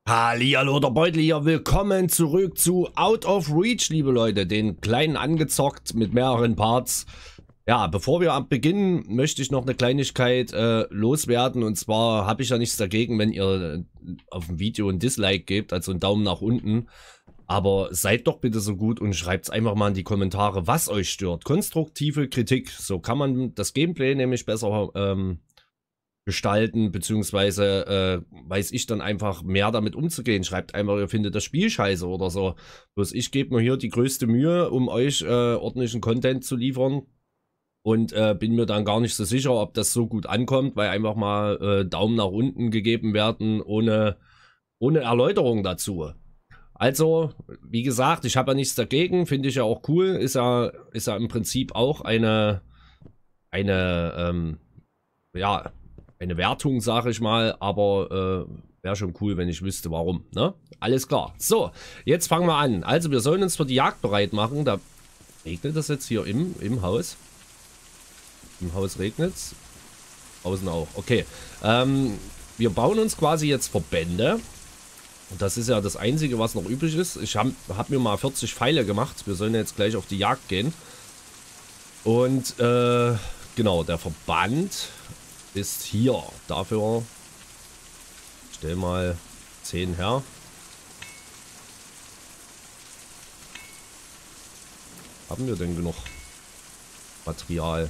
Hallihallo, der Beutel hier. Willkommen zurück zu Out of Reach, liebe Leute. Den kleinen angezockt mit mehreren Parts. Ja, bevor wir beginnen, möchte ich noch eine Kleinigkeit loswerden. Und zwar habe ich ja nichts dagegen, wenn ihr auf dem Video ein Dislike gebt, also einen Daumen nach unten. Aber seid doch bitte so gut und schreibt es einfach mal in die Kommentare, was euch stört. Konstruktive Kritik. So kann man das Gameplay nämlich besser gestalten, beziehungsweise weiß ich dann einfach mehr damit umzugehen. Schreibt einfach, ihr findet das Spiel scheiße oder so. Bloß ich gebe mir hier die größte Mühe, um euch ordentlichen Content zu liefern und bin mir dann gar nicht so sicher, ob das so gut ankommt, weil einfach mal Daumen nach unten gegeben werden, ohne Erläuterung dazu. Also, wie gesagt, ich habe ja nichts dagegen, finde ich ja auch cool, ist ja im Prinzip auch eine Wertung, sage ich mal, aber wäre schon cool, wenn ich wüsste, warum, ne? Alles klar. So, jetzt fangen wir an. Also, wir sollen uns für die Jagd bereit machen. Da regnet es jetzt hier im Haus. Im Haus regnet es. Außen auch. Okay. Wir bauen uns quasi jetzt Verbände. Und das ist ja das Einzige, was noch übrig ist. Ich hab mir mal 40 Pfeile gemacht. Wir sollen jetzt gleich auf die Jagd gehen. Und, genau, der Verband ist hier. Dafür stell mal 10 her. Haben wir denn genug Material?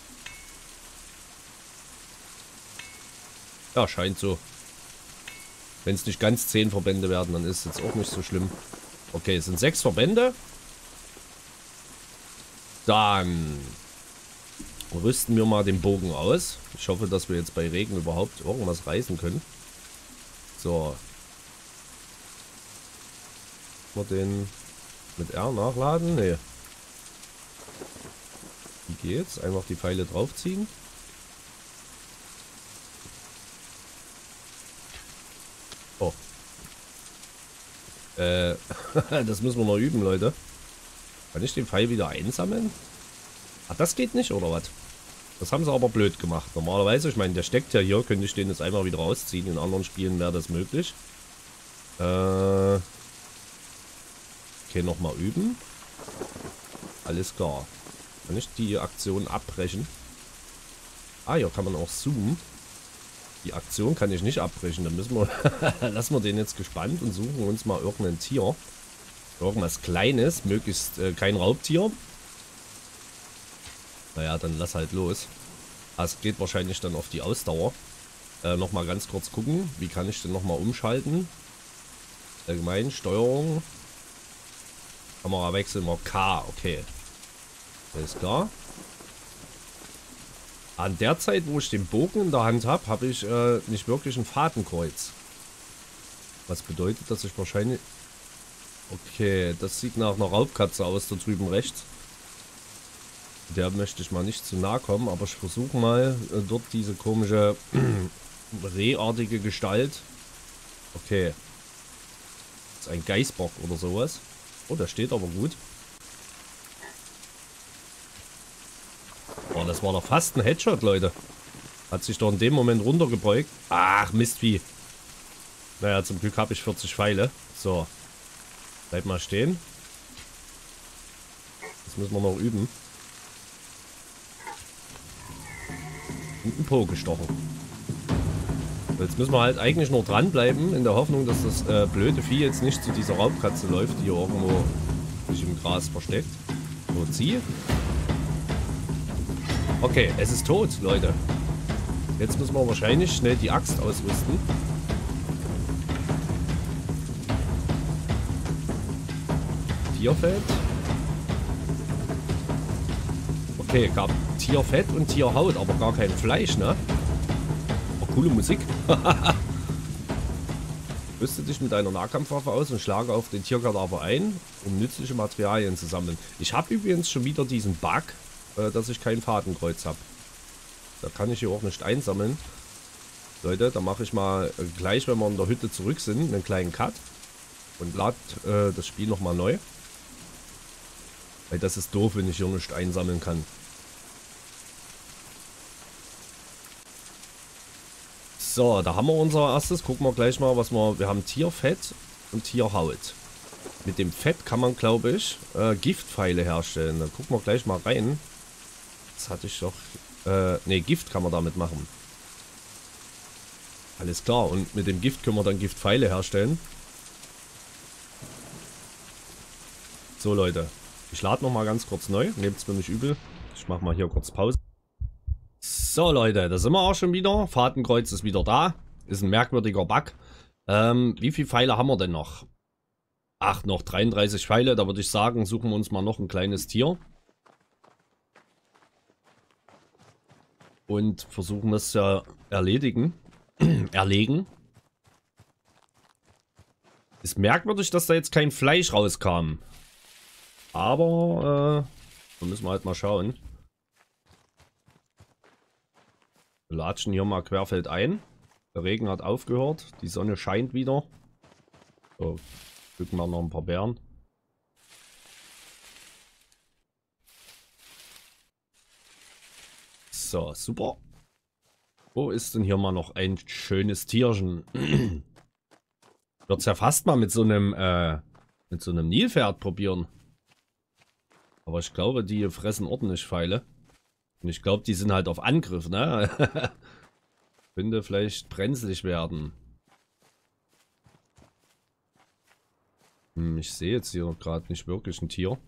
Ja, scheint so. Wenn es nicht ganz 10 Verbände werden, dann ist es jetzt auch nicht so schlimm. Okay, es sind 6 Verbände. Dann rüsten wir mal den Bogen aus. Ich hoffe, dass wir jetzt bei Regen überhaupt irgendwas reißen können. So. Wir den mit R nachladen? Nee. Wie geht's? Einfach die Pfeile draufziehen. Oh. Das müssen wir noch üben, Leute. Kann ich den Pfeil wieder einsammeln? Ach, das geht nicht, oder was? Das haben sie aber blöd gemacht. Normalerweise, ich meine, der steckt ja hier, könnte ich den jetzt einfach wieder rausziehen. In anderen Spielen wäre das möglich. Okay, nochmal üben. Alles klar. Kann ich die Aktion abbrechen? Ah, hier kann man auch zoomen. Die Aktion kann ich nicht abbrechen. Dann müssen wir lassen wir den jetzt gespannt und suchen uns mal irgendein Tier. Irgendwas Kleines, möglichst kein Raubtier. Naja, dann lass halt los. Das geht wahrscheinlich dann auf die Ausdauer. Nochmal ganz kurz gucken. Wie kann ich denn nochmal umschalten? Allgemein, Steuerung. Kamera wechseln wir K. Okay. Alles klar. An der Zeit, wo ich den Bogen in der Hand habe, habe ich nicht wirklich ein Fadenkreuz. Was bedeutet, dass ich wahrscheinlich... Okay, das sieht nach einer Raubkatze aus, da drüben rechts. Der möchte ich mal nicht zu nahe kommen, aber ich versuche mal dort diese komische rehartige Gestalt. Okay. Das ist ein Geißbock oder sowas. Oh, der steht aber gut. Oh, das war doch fast ein Headshot, Leute. Hat sich doch in dem Moment runtergebeugt. Ach, Mistvieh. Naja, zum Glück habe ich 40 Pfeile. So. Bleib mal stehen. Das müssen wir noch üben. Und ein Po gestochen. Jetzt müssen wir halt eigentlich noch dranbleiben, in der Hoffnung, dass das blöde Vieh jetzt nicht zu dieser Raubkatze läuft, die hier irgendwo sich im Gras versteckt. So, zieh. Okay, es ist tot, Leute. Jetzt müssen wir wahrscheinlich schnell die Axt ausrüsten. Tierfett. Okay, gab Tierfett und Tierhaut, aber gar kein Fleisch, ne? Oh, coole Musik. Rüste dich mit deiner Nahkampfwaffe aus und schlage auf den Tierkadaver ein, um nützliche Materialien zu sammeln. Ich habe übrigens schon wieder diesen Bug, dass ich kein Fadenkreuz habe. Da kann ich hier auch nicht einsammeln. Leute, da mache ich mal gleich, wenn wir in der Hütte zurück sind, einen kleinen Cut. Und lade das Spiel nochmal neu. Weil das ist doof, wenn ich hier nicht einsammeln kann. So, da haben wir unser erstes. Gucken wir gleich mal, was wir... Wir haben Tierfett und Tierhaut. Mit dem Fett kann man, glaube ich, Giftpfeile herstellen. Dann gucken wir gleich mal rein. Das hatte ich doch... ne, Gift kann man damit machen. Alles klar. Und mit dem Gift können wir dann Giftpfeile herstellen. So, Leute. Ich lade noch mal ganz kurz neu. Nehmt es mir nicht übel. Ich mache mal hier kurz Pause. So, Leute. Da sind wir auch schon wieder. Fadenkreuz ist wieder da. Ist ein merkwürdiger Bug. Wie viele Pfeile haben wir denn noch? Ach, noch 33 Pfeile. Da würde ich sagen, suchen wir uns mal noch ein kleines Tier. Und versuchen das zu erledigen. Erlegen. Ist merkwürdig, dass da jetzt kein Fleisch rauskam. Aber, da müssen wir halt mal schauen. Wir latschen hier mal querfeldein. Der Regen hat aufgehört. Die Sonne scheint wieder. So, pflücken wir noch ein paar Beeren. So, super. Wo ist denn hier mal noch ein schönes Tierchen? Wird's ja fast mal mit so einem Nilpferd probieren. Aber ich glaube, die fressen ordentlich Pfeile. Und ich glaube, die sind halt auf Angriff, ne? Könnte vielleicht brenzlig werden. Ich sehe jetzt hier gerade nicht wirklich ein Tier.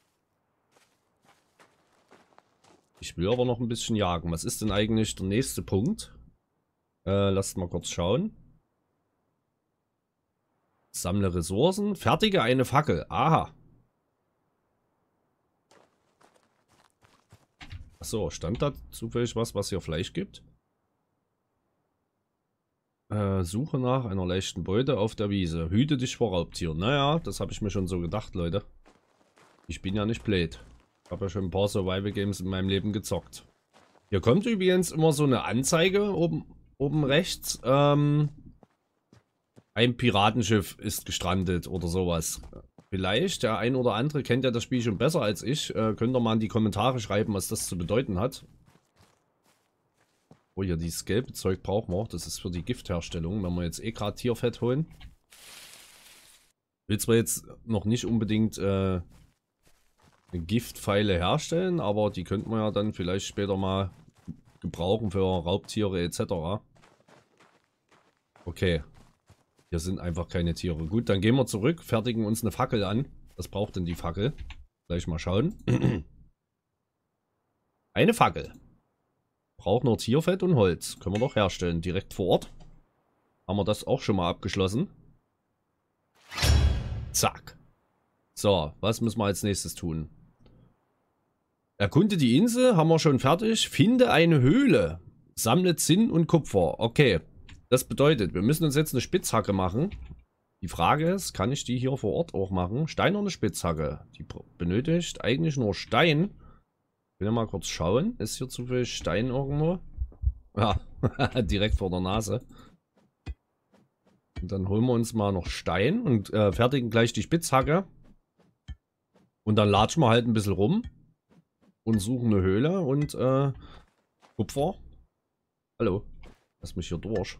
Ich will aber noch ein bisschen jagen. Was ist denn eigentlich der nächste Punkt? Lasst mal kurz schauen. Sammle Ressourcen. Fertige eine Fackel. Aha. Achso, stand da zufällig was hier Fleisch gibt? Suche nach einer leichten Beute auf der Wiese. Hüte dich vor Raubtieren. Naja, das habe ich mir schon so gedacht, Leute. Ich bin ja nicht blöd. Ich habe ja schon ein paar Survival Games in meinem Leben gezockt. Hier kommt übrigens immer so eine Anzeige oben rechts. Ein Piratenschiff ist gestrandet oder sowas. Vielleicht, der ein oder andere kennt ja das Spiel schon besser als ich. Könnt ihr mal in die Kommentare schreiben, was das zu bedeuten hat. Oh ja, dieses gelbe Zeug brauchen wir. Das ist für die Giftherstellung, wenn wir jetzt eh gerade Tierfett holen. Will zwar jetzt noch nicht unbedingt Giftpfeile herstellen, aber die könnten wir ja dann vielleicht später mal gebrauchen für Raubtiere etc. Okay. Hier sind einfach keine Tiere. Gut, dann gehen wir zurück, fertigen uns eine Fackel an. Was braucht denn die Fackel? Gleich mal schauen. Eine Fackel. Braucht nur Tierfett und Holz. Können wir doch herstellen. Direkt vor Ort. Haben wir das auch schon mal abgeschlossen. Zack. So, was müssen wir als nächstes tun? Erkunde die Insel. Haben wir schon fertig. Finde eine Höhle. Sammle Zinn und Kupfer. Okay. Das bedeutet, wir müssen uns jetzt eine Spitzhacke machen. Die Frage ist, kann ich die hier vor Ort auch machen? Steinerne Spitzhacke. Die benötigt eigentlich nur Stein. Ich will ja mal kurz schauen. Ist hier zufällig Stein irgendwo? Ja, direkt vor der Nase. Und dann holen wir uns mal noch Stein und fertigen gleich die Spitzhacke. Und dann latschen wir halt ein bisschen rum. Und suchen eine Höhle und Kupfer. Hallo. Lass mich hier durch.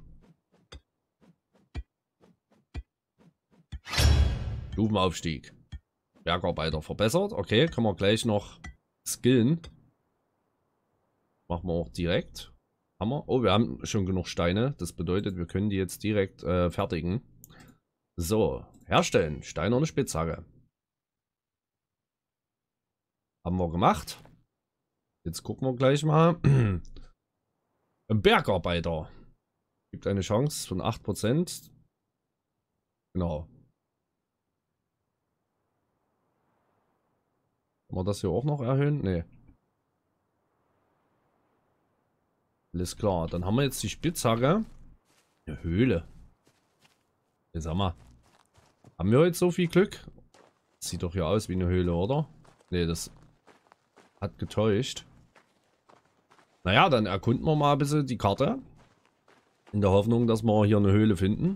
Stufenaufstieg. Bergarbeiter verbessert. Okay, können wir gleich noch skillen. Machen wir auch direkt. Haben wir? Oh, wir haben schon genug Steine. Das bedeutet, wir können die jetzt direkt fertigen. So, herstellen. Steinerne Spitzhacke. Haben wir gemacht. Jetzt gucken wir gleich mal. Ein Bergarbeiter. Gibt eine Chance von 8%. Genau. Kann man das hier auch noch erhöhen? Nee. Alles klar. Dann haben wir jetzt die Spitzhacke. Eine Höhle. Jetzt haben wir. Haben wir jetzt so viel Glück? Das sieht doch hier aus wie eine Höhle, oder? Nee, das hat getäuscht. Naja, dann erkunden wir mal ein bisschen die Karte. In der Hoffnung, dass wir hier eine Höhle finden.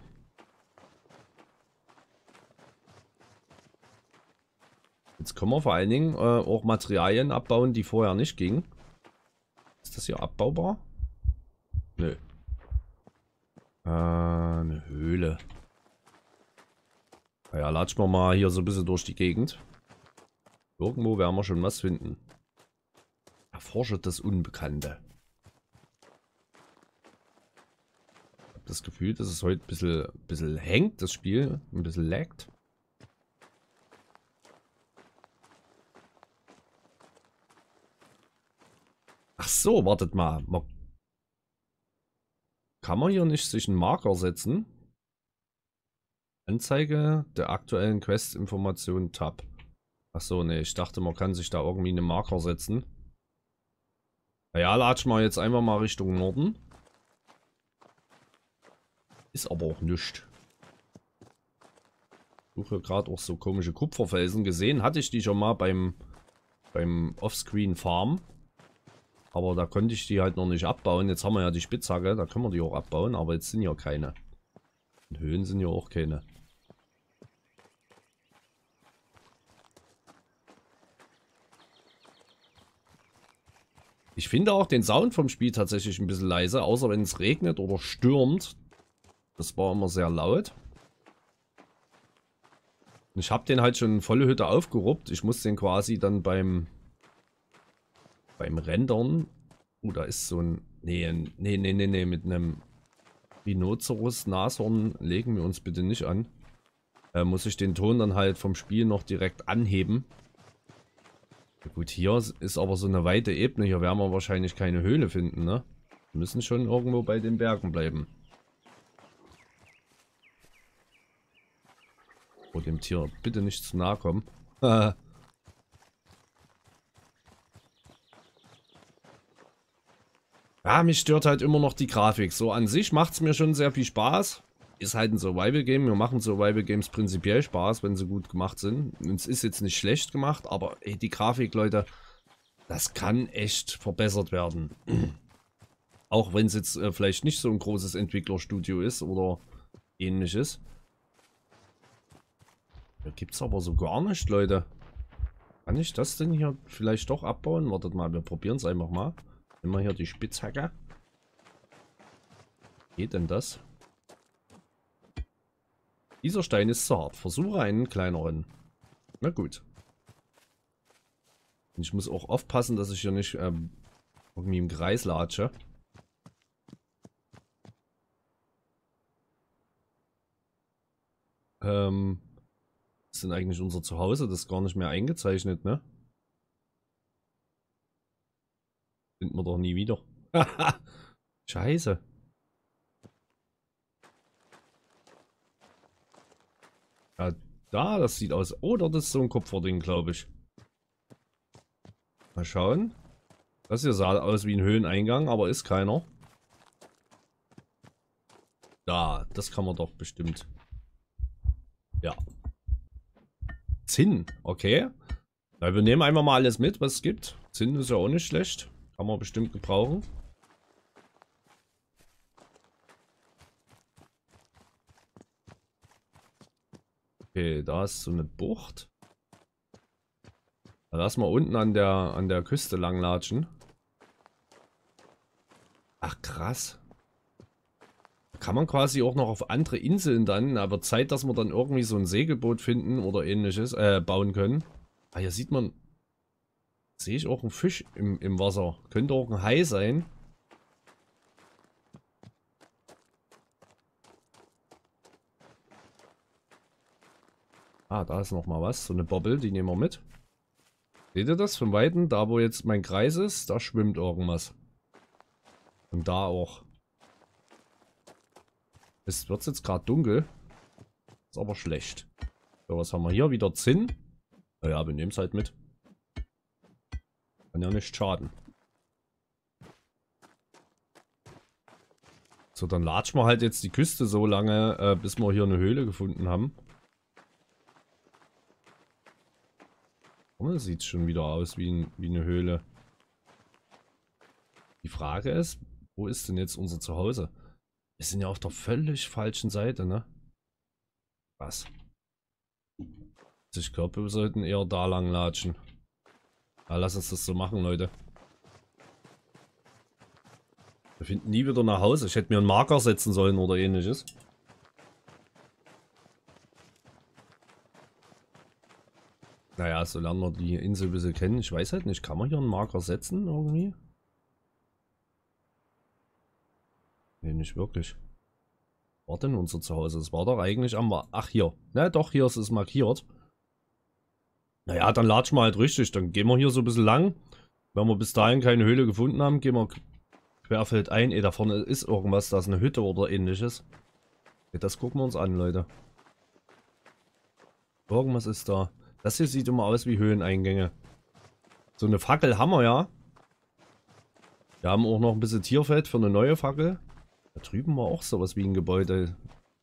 Jetzt können wir vor allen Dingen auch Materialien abbauen, die vorher nicht gingen. Ist das hier abbaubar? Nö. Eine Höhle. Naja, latschen wir mal hier so ein bisschen durch die Gegend. Irgendwo werden wir schon was finden. Erforsche das Unbekannte. Ich habe das Gefühl, dass es heute ein bisschen hängt, das Spiel. Ein bisschen laggt. Ach so, wartet mal. Kann man hier nicht sich einen Marker setzen? Anzeige der aktuellen Quest-Information Tab. Ach so, ne, ich dachte, man kann sich da irgendwie einen Marker setzen. Naja, latschen wir jetzt einfach mal Richtung Norden. Ist aber auch nichts. Ich suche gerade auch so komische Kupferfelsen. Gesehen hatte ich die schon mal beim Offscreen Farm. Aber da konnte ich die halt noch nicht abbauen. Jetzt haben wir ja die Spitzhacke, da können wir die auch abbauen. Aber jetzt sind ja keine. Und Höhen sind ja auch keine. Ich finde auch den Sound vom Spiel tatsächlich ein bisschen leise. Außer wenn es regnet oder stürmt. Das war immer sehr laut. Ich habe den halt schon volle Hütte aufgeruppt. Ich muss den quasi dann beim Rendern. Oh, da ist so ein... Nee, mit einem Rhinoceros-Nashorn legen wir uns bitte nicht an. Muss ich den Ton dann halt vom Spiel noch direkt anheben. Ja, gut, hier ist aber so eine weite Ebene. Hier werden wir wahrscheinlich keine Höhle finden, ne? Wir müssen schon irgendwo bei den Bergen bleiben. Oh, dem Tier bitte nicht zu nahe kommen. Ja, mich stört halt immer noch die Grafik. So an sich macht es mir schon sehr viel Spaß. Ist halt ein Survival-Game. Wir machen Survival-Games prinzipiell Spaß, wenn sie gut gemacht sind. Und es ist jetzt nicht schlecht gemacht, aber ey, die Grafik, Leute, das kann echt verbessert werden. Auch wenn es jetzt vielleicht nicht so ein großes Entwicklerstudio ist oder ähnliches. Da gibt es aber so gar nicht, Leute. Kann ich das denn hier vielleicht doch abbauen? Wartet mal, wir probieren es einfach mal. Nehmen wir hier die Spitzhacke. Geht denn das? Dieser Stein ist zu hart. Versuche einen kleineren. Na gut. Und ich muss auch aufpassen, dass ich hier nicht irgendwie im Kreis latsche. Das ist eigentlich unser Zuhause. Das ist gar nicht mehr eingezeichnet, ne? Finden wir doch nie wieder. Scheiße. Ja, da, das sieht aus. Oh, dort ist so ein Kupferding, glaube ich. Mal schauen. Das hier sah aus wie ein Höheneingang, aber ist keiner. Da, das kann man doch bestimmt. Ja. Zinn, okay. Ja, wir nehmen einfach mal alles mit, was es gibt. Zinn ist ja auch nicht schlecht. Kann man bestimmt gebrauchen. Okay, da ist so eine Bucht. Da lassen wir unten an der Küste langlatschen. Ach, krass. Kann man quasi auch noch auf andere Inseln dann, aber Zeit, dass wir dann irgendwie so ein Segelboot finden oder ähnliches, bauen können. Ah, hier sieht man, sehe ich auch einen Fisch im Wasser. Könnte auch ein Hai sein. Ah, da ist noch mal was, so eine Bobbel, die nehmen wir mit. Seht ihr das von Weitem? Da, wo jetzt mein Kreis ist, da schwimmt irgendwas. Und da auch. Es wird jetzt gerade dunkel. Ist aber schlecht. So, was haben wir hier? Wieder Zinn. Naja, wir nehmen es halt mit. Kann ja nicht schaden. So, dann latschen wir halt jetzt die Küste so lange, bis wir hier eine Höhle gefunden haben. Oh, sieht schon wieder aus wie eine Höhle. Die Frage ist, wo ist denn jetzt unser Zuhause? Wir sind ja auf der völlig falschen Seite, ne? Was? Ich glaube, wir sollten eher da lang latschen. Ja, lass uns das so machen, Leute. Wir finden nie wieder nach Hause. Ich hätte mir einen Marker setzen sollen oder ähnliches. Naja, so lernen wir die Insel ein bisschen kennen. Ich weiß halt nicht, kann man hier einen Marker setzen irgendwie? Ne, nicht wirklich. War denn unser Zuhause? Es war doch eigentlich am... Ach, hier. Na doch, hier ist es markiert. Naja, dann latschen wir halt richtig. Dann gehen wir hier so ein bisschen lang. Wenn wir bis dahin keine Höhle gefunden haben, gehen wir querfeldein. Da vorne ist irgendwas. Da ist eine Hütte oder ähnliches. Das gucken wir uns an, Leute. Irgendwas ist da. Das hier sieht immer aus wie Höhleneingänge. So eine Fackel haben wir ja. Wir haben auch noch ein bisschen Tierfett für eine neue Fackel. Da drüben war auch sowas wie ein Gebäude.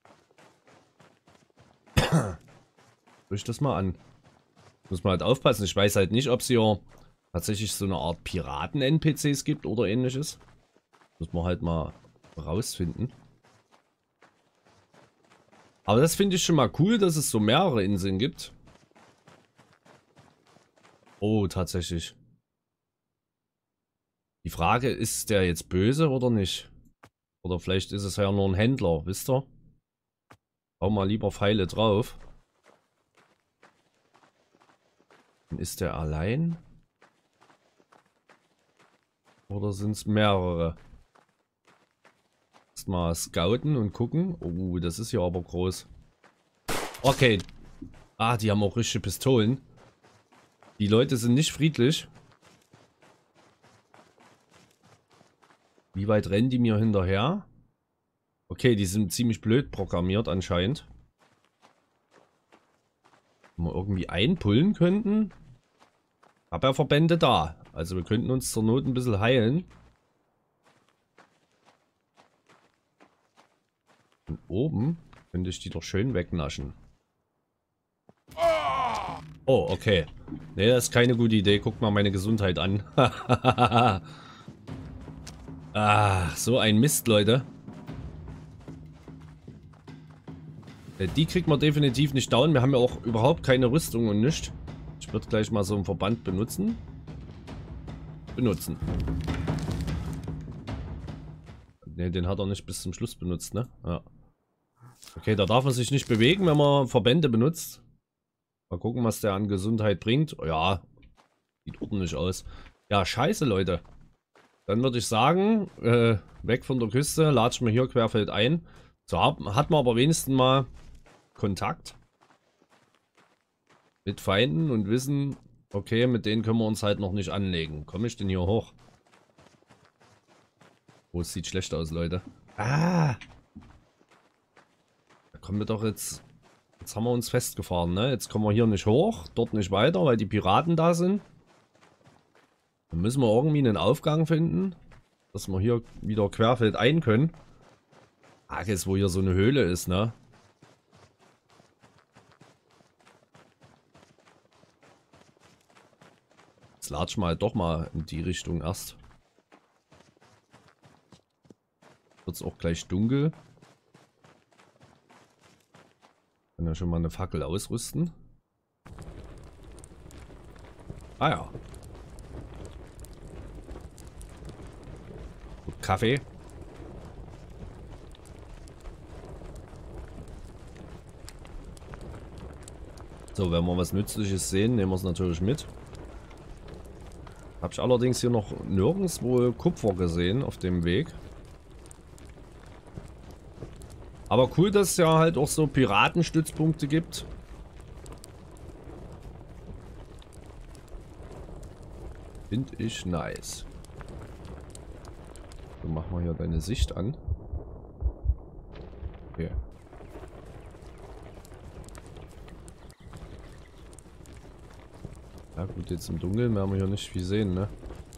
Sprich ich das mal an. Muss man halt aufpassen. Ich weiß halt nicht, ob es hier tatsächlich so eine Art Piraten-NPCs gibt oder ähnliches. Muss man halt mal rausfinden. Aber das finde ich schon mal cool, dass es so mehrere Inseln gibt. Oh, tatsächlich. Die Frage, ist der jetzt böse oder nicht? Oder vielleicht ist es ja nur ein Händler, wisst ihr? Hau mal lieber Pfeile drauf. Und ist der allein? Oder sind es mehrere? Erstmal scouten und gucken. Oh, das ist ja aber groß. Okay. Ah, die haben auch richtige Pistolen. Die Leute sind nicht friedlich. Wie weit rennen die mir hinterher? Okay, die sind ziemlich blöd programmiert anscheinend. Wenn wir irgendwie einpullen könnten. Hab ja Verbände da. Also wir könnten uns zur Not ein bisschen heilen. Und oben könnte ich die doch schön wegnaschen. Oh, okay. Ne, das ist keine gute Idee. Guck mal meine Gesundheit an. Ah, so ein Mist, Leute. Die kriegt man definitiv nicht down. Wir haben ja auch überhaupt keine Rüstung und nichts. Ich würde gleich mal so einen Verband benutzen. Ne, den hat er nicht bis zum Schluss benutzt, ne? Ja. Okay, da darf man sich nicht bewegen, wenn man Verbände benutzt. Mal gucken, was der an Gesundheit bringt. Ja, sieht ordentlich aus. Ja, scheiße, Leute. Dann würde ich sagen, weg von der Küste, latschen wir hier querfeldein. So hat man aber wenigstens mal Kontakt mit Feinden und wissen, okay, mit denen können wir uns halt noch nicht anlegen. Komme ich denn hier hoch? Oh, es sieht schlecht aus, Leute. Ah! Da kommen wir doch jetzt... Jetzt haben wir uns festgefahren, ne? Jetzt kommen wir hier nicht hoch, dort nicht weiter, weil die Piraten da sind. Dann müssen wir irgendwie einen Aufgang finden, dass wir hier wieder querfeldein können. Frage ist, wo hier so eine Höhle ist, ne? Jetzt latschen wir halt doch mal in die Richtung erst. Wird es auch gleich dunkel. Kann ja schon mal eine Fackel ausrüsten. Ah ja. Gut, Kaffee. So, wenn wir was Nützliches sehen, nehmen wir es natürlich mit. Habe ich allerdings hier noch nirgendwo Kupfer gesehen auf dem Weg. Aber cool, dass es ja halt auch so Piratenstützpunkte gibt. Finde ich nice. So, mach mal hier deine Sicht an. Okay. Ja gut, jetzt im Dunkeln werden wir hier nicht viel sehen, ne?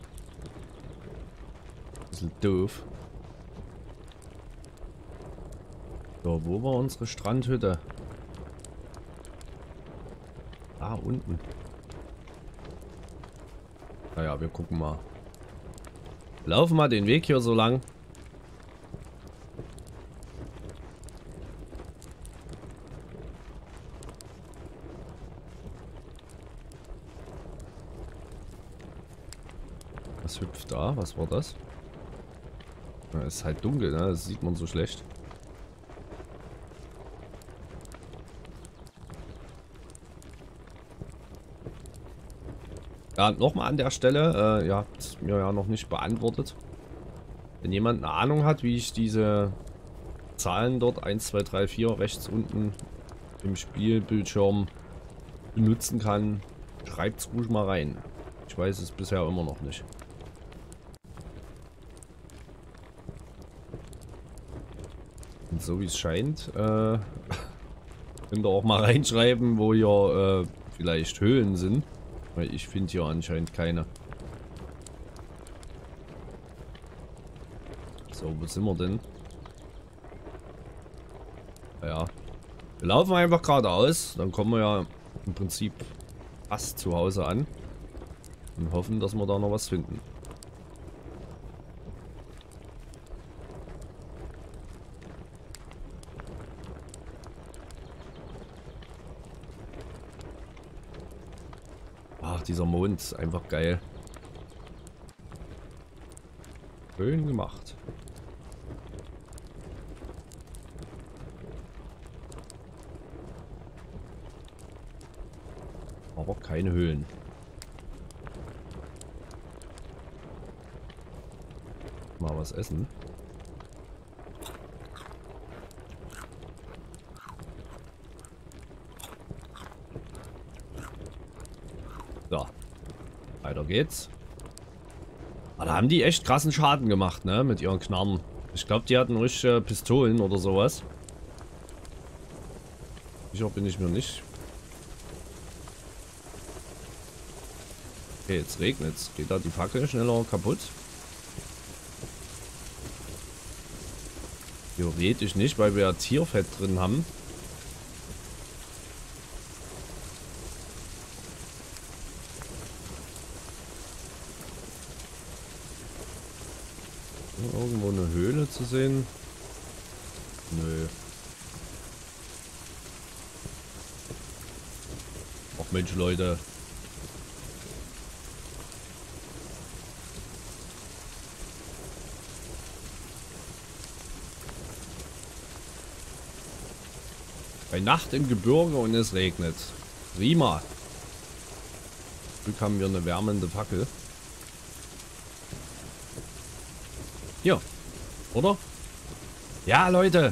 Bisschen doof. So, wo war unsere Strandhütte? Da unten. Naja, wir gucken mal. Laufen mal den Weg hier so lang. Was hüpft da? Was war das? Ja, ist halt dunkel, ne? Das sieht man so schlecht. Ja, nochmal an der Stelle, ihr habt es mir ja noch nicht beantwortet. Wenn jemand eine Ahnung hat, wie ich diese Zahlen dort 1, 2, 3, 4 rechts unten im Spielbildschirm benutzen kann, schreibt es ruhig mal rein. Ich weiß es bisher immer noch nicht. Und so wie es scheint, könnt ihr auch mal reinschreiben, wo hier vielleicht Höhlen sind. Weil ich finde hier anscheinend keine. So, wo sind wir denn? Ja. Wir laufen einfach geradeaus. Dann kommen wir ja im Prinzip fast zu Hause an. Und hoffen, dass wir da noch was finden. Ach, dieser Mond ist einfach geil. Schön gemacht. Aber keine Höhlen. Mal was essen. So. Weiter geht's. Aber da haben die echt krassen Schaden gemacht, ne? Mit ihren Knarren. Ich glaube, die hatten richtige Pistolen oder sowas. Sicher bin ich mir nicht. Okay, jetzt regnet's. Geht da die Fackel schneller kaputt? Theoretisch nicht, weil wir ja Tierfett drin haben. Irgendwo eine Höhle zu sehen? Nö. Ach Mensch, Leute. Bei Nacht im Gebirge und es regnet. Prima. Glück haben wir eine wärmende Fackel. Hier. Oder? Ja, Leute.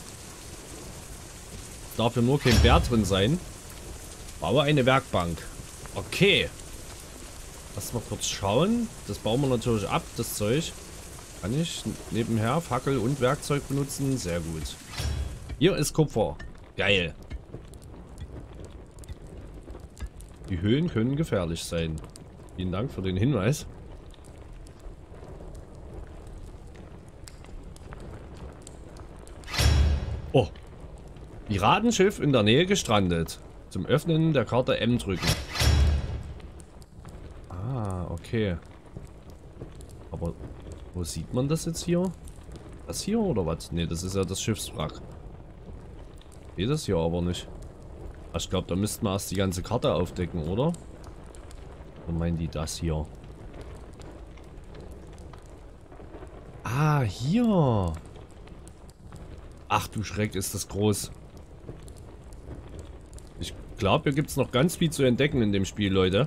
Darf hier nur kein Bär drin sein. Baue eine Werkbank. Okay. Lass mal kurz schauen. Das bauen wir natürlich ab, das Zeug. Kann ich nebenher Fackel und Werkzeug benutzen? Sehr gut. Hier ist Kupfer. Geil. Die Höhlen können gefährlich sein. Vielen Dank für den Hinweis. Oh. Piratenschiff in der Nähe gestrandet. Zum Öffnen der Karte M drücken. Ah, okay. Aber wo sieht man das jetzt hier? Das hier oder was? Ne, das ist ja das Schiffswrack. Geht das hier aber nicht. Ich glaube, da müssten wir erst die ganze Karte aufdecken, oder? Oder meinen die das hier? Ah, hier. Ach du Schreck, ist das groß. Ich glaube, hier gibt es noch ganz viel zu entdecken in dem Spiel, Leute.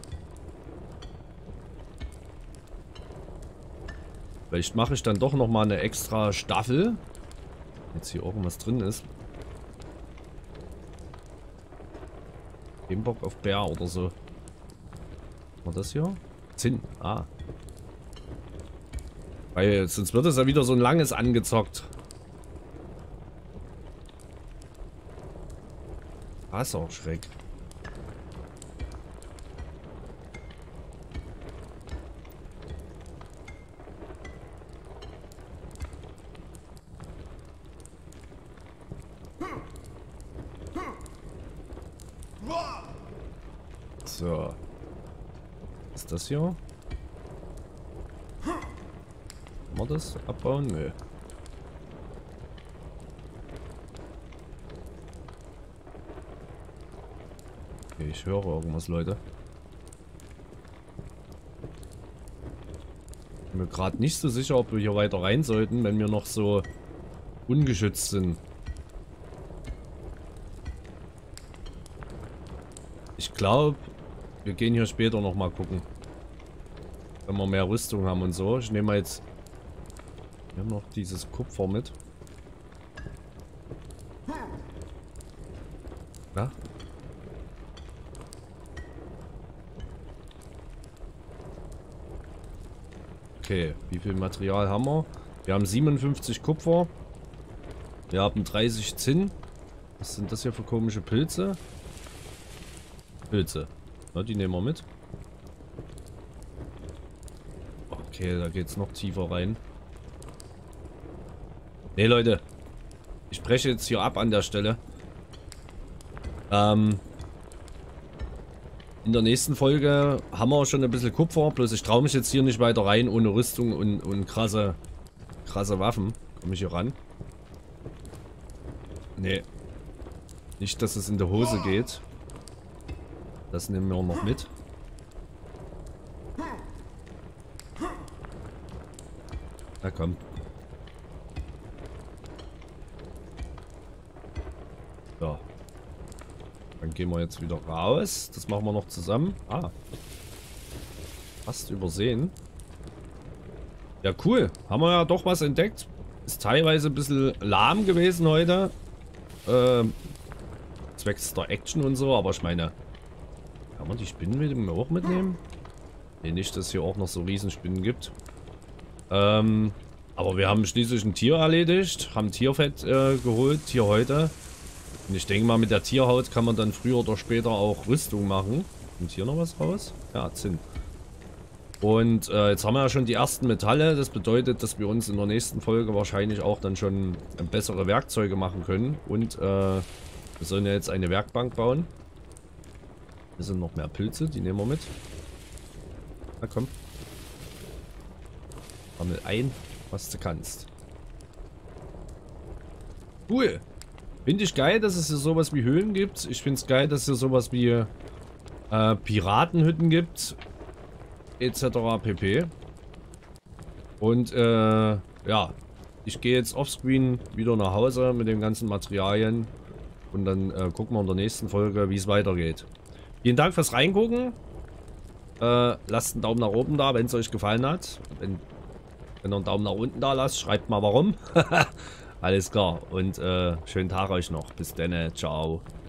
Vielleicht mache ich dann doch noch mal eine extra Staffel. Jetzt hier irgendwas drin ist. Den Bock auf Bär oder so. War das hier? Zinn. Ah. Weil sonst wird es ja wieder so ein langes angezockt. Das ist auch schräg. So. Ist das hier? Kann man das abbauen? Nö. Okay, ich höre irgendwas, Leute. Bin mir gerade nicht so sicher, ob wir hier weiter rein sollten, wenn wir noch so ungeschützt sind. Ich glaube, wir gehen hier später nochmal gucken. Wenn wir mehr Rüstung haben und so. Ich nehme mal jetzt... Wir haben noch dieses Kupfer mit. Na? Okay, wie viel Material haben wir? Wir haben 57 Kupfer. Wir haben 30 Zinn. Was sind das hier für komische Pilze? Pilze. Na, die nehmen wir mit. Okay, da geht's noch tiefer rein. Ne, Leute. Ich breche jetzt hier ab an der Stelle. In der nächsten Folge haben wir schon ein bisschen Kupfer. Bloß ich traue mich jetzt hier nicht weiter rein ohne Rüstung und krasse Waffen. Komme ich hier ran? Nee. Nicht, dass es in der Hose geht. Das nehmen wir noch mit. Na komm. Ja. Dann gehen wir jetzt wieder raus. Das machen wir noch zusammen. Ah. Fast übersehen. Ja, cool. Haben wir ja doch was entdeckt. Ist teilweise ein bisschen lahm gewesen heute. Zwecks der Action und so. Aber ich meine, kann man die Spinnen auch mitnehmen? Nee, nicht, dass es hier auch noch so Riesenspinnen gibt. Aber wir haben schließlich ein Tier erledigt. Haben Tierfett geholt. Tierhäute. Und ich denke mal, mit der Tierhaut kann man dann früher oder später auch Rüstung machen. Kommt hier noch was raus? Ja, Zinn. Und jetzt haben wir ja schon die ersten Metalle. Das bedeutet, dass wir uns in der nächsten Folge wahrscheinlich auch dann schon bessere Werkzeuge machen können. Und wir sollen ja jetzt eine Werkbank bauen. Hier sind noch mehr Pilze, die nehmen wir mit. Na komm. Sammel ein, was du kannst. Cool. Finde ich geil, dass es hier sowas wie Höhlen gibt. Ich finde es geil, dass es hier sowas wie Piratenhütten gibt. Etc. pp. Und ja, ich gehe jetzt offscreen wieder nach Hause mit den ganzen Materialien. Und dann gucken wir in der nächsten Folge, wie es weitergeht. Vielen Dank fürs Reingucken. Lasst einen Daumen nach oben da, wenn es euch gefallen hat. Wenn ihr einen Daumen nach unten da lasst, schreibt mal warum. Alles klar. Und schönen Tag euch noch. Bis dann. Ciao.